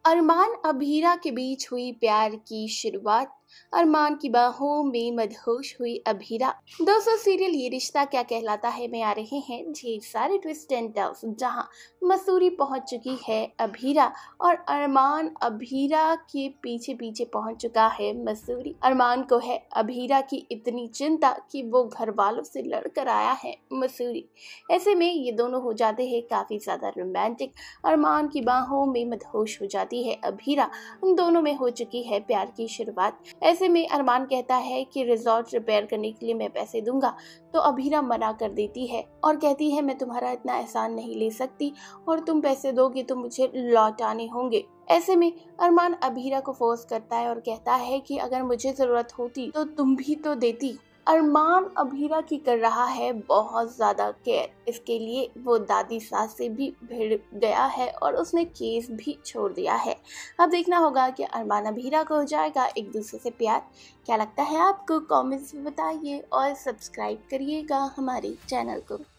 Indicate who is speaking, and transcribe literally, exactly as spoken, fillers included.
Speaker 1: अरमान अभीरा के बीच हुई प्यार की शुरुआत। अरमान की बाहों में मदहोश हुई अभीरा। दोस्तों, सीरियल ये रिश्ता क्या कहलाता है में आ रहे हैं ढेर सारे ट्विस्ट एंड टर्न्स, जहां मसूरी पहुंच चुकी है अभीरा और अरमान अभीरा के पीछे पीछे पहुंच चुका है मसूरी। अरमान को है अभीरा की इतनी चिंता कि वो घर वालों से लड़कर आया है मसूरी। ऐसे में ये दोनों हो जाते हैं काफी ज्यादा रोमांटिक। अरमान की बाहों में मदहोश हो जाती है अभीरा। उन दोनों में हो चुकी है प्यार की शुरुआत। ऐसे में अरमान कहता है कि रिजॉर्ट रिपेयर करने के लिए मैं पैसे दूंगा, तो अभीरा मना कर देती है और कहती है मैं तुम्हारा इतना एहसान नहीं ले सकती और तुम पैसे दोगे तो मुझे लौटाने होंगे। ऐसे में अरमान अभीरा को फोर्स करता है और कहता है कि अगर मुझे जरूरत होती तो तुम भी तो देती। अरमान अभीरा की कर रहा है बहुत ज्यादा केयर। इसके लिए वो दादी सास से भी भिड़ गया है और उसने केस भी छोड़ दिया है। अब देखना होगा कि अरमान अभीरा को हो जाएगा एक दूसरे से प्यार। क्या लगता है आपको? कमेंट्स में बताइए और सब्सक्राइब करिएगा हमारे चैनल को।